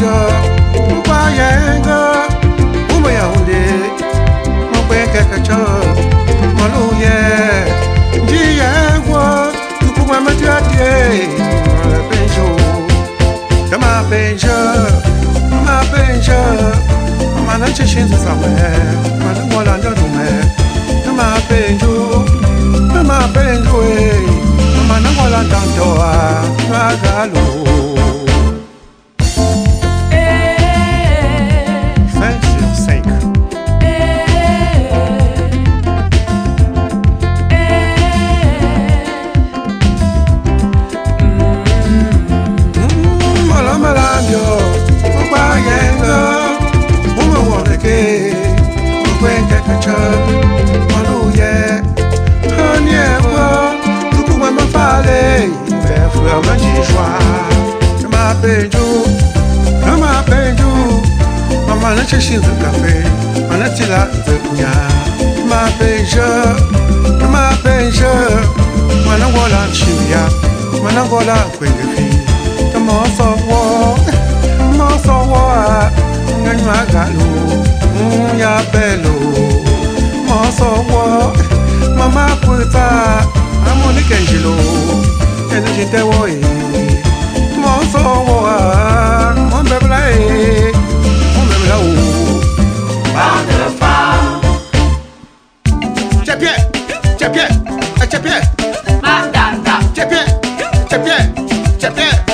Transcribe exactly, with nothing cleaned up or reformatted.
Malanja, Mupayenga, Umayaude, Mopekacha, Maluye, Diagua, Tukumamatiate, Malapenjo, Kama Benja, Kama Benja, Manacha Shinza somewhere, Manamola Dume, Kama Benjo, Kama Benjo, Manamola Dandoa, Magalo. Chasing the cafe, Manatilla, the Punya, my beja, my beja, Managola, Chivia, Managola, Quingy, the moth of war, moth of war, and Magalo, Munya Bello, moth of war, Mama Puta, Amonica Angelo, and the Jitaway, moth of war, Montbelay. C'è Pier, c'è Pier, c'è Pier, Mandanda, c'è Pier, c'è Pier, c'è Pier.